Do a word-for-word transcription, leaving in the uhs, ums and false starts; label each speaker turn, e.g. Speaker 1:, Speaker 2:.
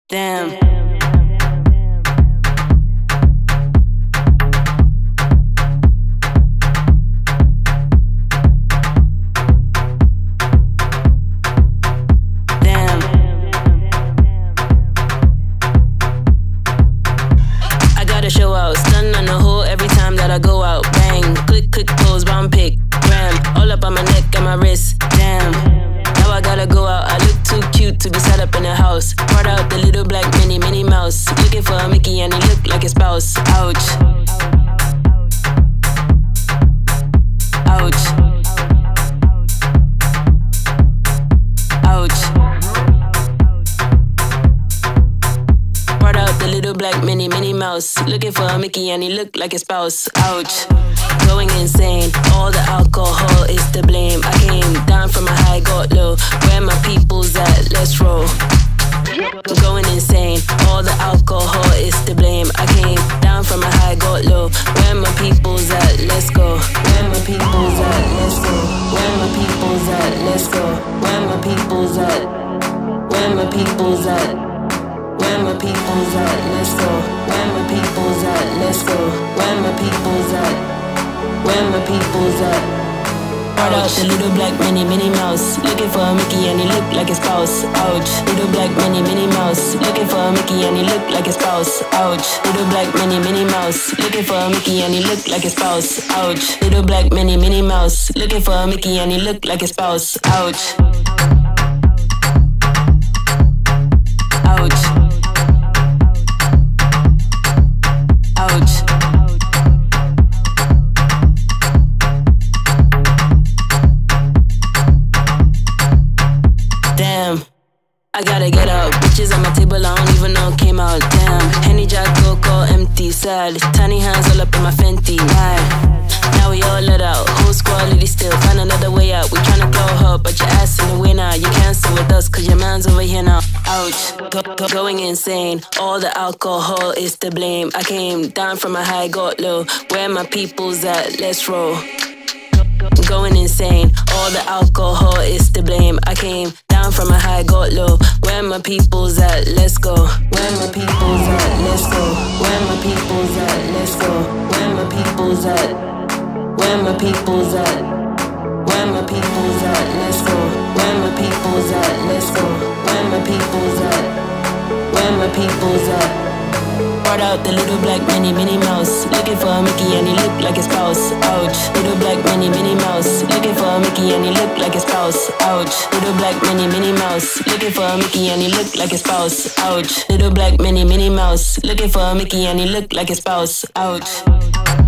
Speaker 1: Damn. Damn. I gotta show out, stun on the hole every time that I go out. Bang, click, click, pose, bomb pick, gram, all up on my neck and my wrist. Damn. Now I gotta go out. I look too cute to be set up in a house. Brought out the little black mini, Minnie Mouse. Looking for a Mickey and he look like a spouse. Ouch. Ouch. Ouch. Brought out the little black mini, Minnie Mouse. Looking for a Mickey and he look like a spouse. Ouch. Going insane, all the alcohol is to blame. I came down from a high, got low. Where my people's at, let's roll. Going insane, all the alcohol is to blame. I came down from a high, got low. Where my people's at, let's go. Where my people's at, let's go. Where my people's at, let's go. Where my people's at. Where my people's at. Where my people's at, let's go. Where my people's at, let's go. Where my people's at. Where my people's at? Brought out the little black mini, Minnie Mouse. Looking for a Mickey and he look like a spouse. Ouch. Little black mini, Minnie Mouse. Looking for a Mickey and he look like a spouse. Ouch. Little black mini, Minnie Mouse. Looking for a Mickey and he look like a spouse. Ouch. Little black mini, Minnie Mouse. Looking for a Mickey and he look like a spouse. Ouch. Ouch. Ouch. Damn, I gotta get out. Bitches on my table, I don't even know came out. Damn, Henny Jack Coco empty, sad. Tiny hands all up in my Fenty. Right. Now we all let out. Whole squad lady still find another way out. We tryna claw her, but your ass in the way now. You can't sit with us, cause your man's over here now. Ouch, go, go, going insane. All the alcohol is to blame. I came down from a high, got low. Where my people's at, let's roll. Going insane, all the alcohol is to blame. I came down from a high, got low. Where my people's at, let's go. Where my people's at, let's go. Where my people's at, let's go. Where my people's at. Where my people's at. Where my people's at, let's go. Where my people's at, let's go. Where my people's at. Where my people's at. Brought out the little black mini, Minnie Mouse. Looking for a Mickey and he look like a spouse. Ouch. Little black mini, Minnie Mouse. Looking for a Mickey and he look like a spouse. Ouch. Little black mini, Minnie Mouse. Looking for a Mickey and he look like a spouse. Ouch. Little black mini, Minnie Mouse. Looking for a Mickey and he look like a spouse. Ouch.